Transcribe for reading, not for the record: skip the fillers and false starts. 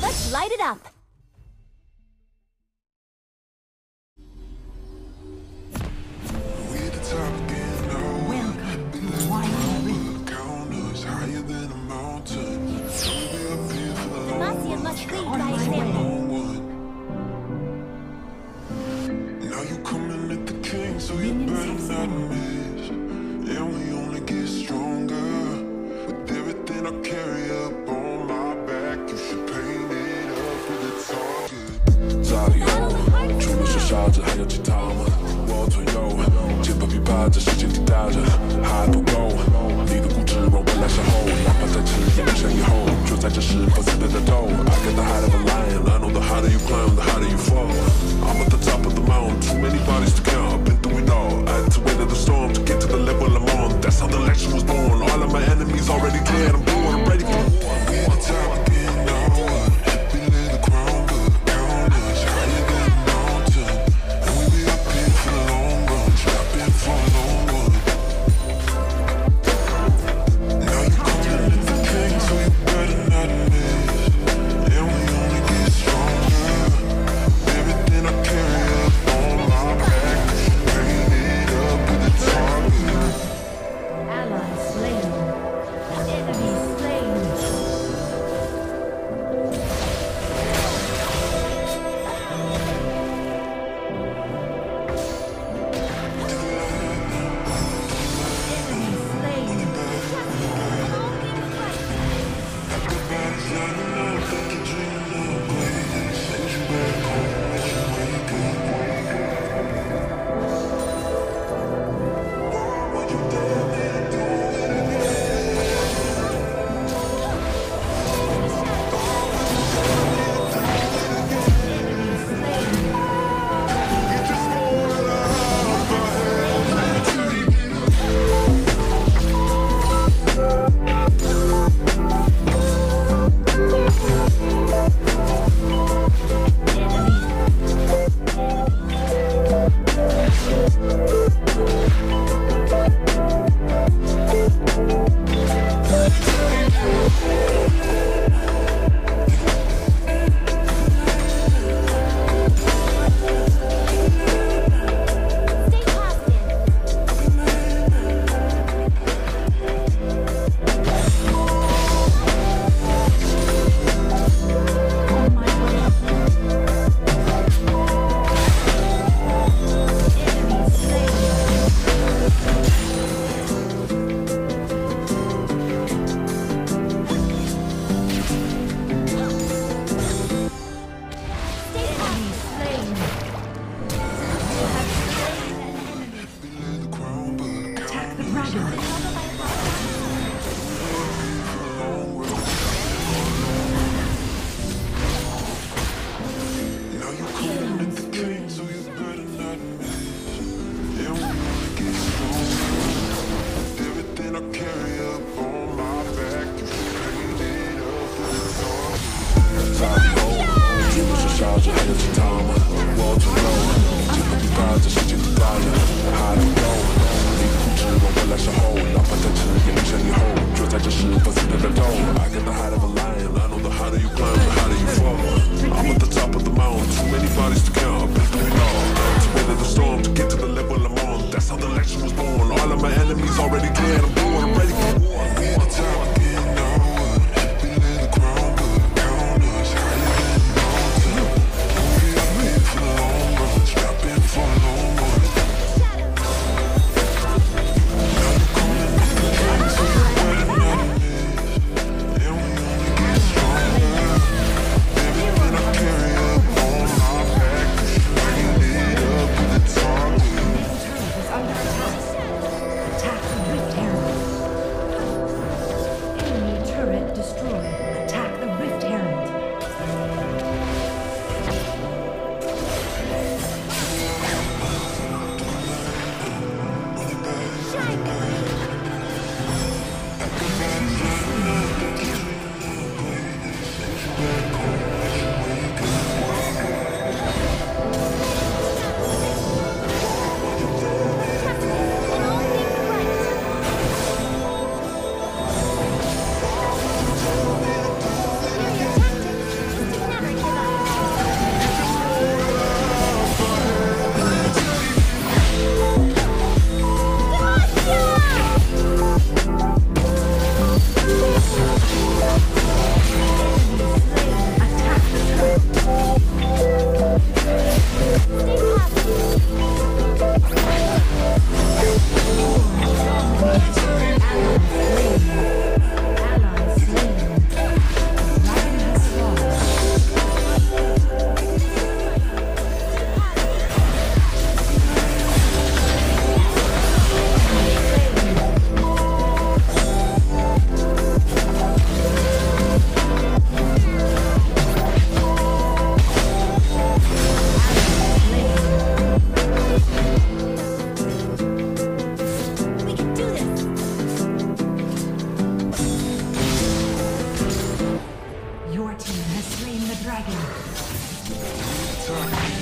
Let's light it up. Demacia must lead by example. Now you coming at the king, so you better not miss. And we only get stronger with everything I carry up on my back. You should paint it up with a target. 炸以后，除了说笑着，还有其他吗？我左右，肩膀琵琶在时间滴答着，还不够。你的固执让未来身后，哪怕再迟也不想以后。就在这时放肆的战斗。I got the heart of a lion, I know the harder you climb, the harder you fall. I'm at the top of the mountain, too many bodies to count. I've been through it all. I had to weather the storm to get to the level I'm on. That's how the legend was born. All of my enemies already dead. I'm blue, I'm ready for war. We at the top again, now what? Happy little crown, but count us higher than a mountain. And we be up here for the long run, trapping for a long one. dragon. Time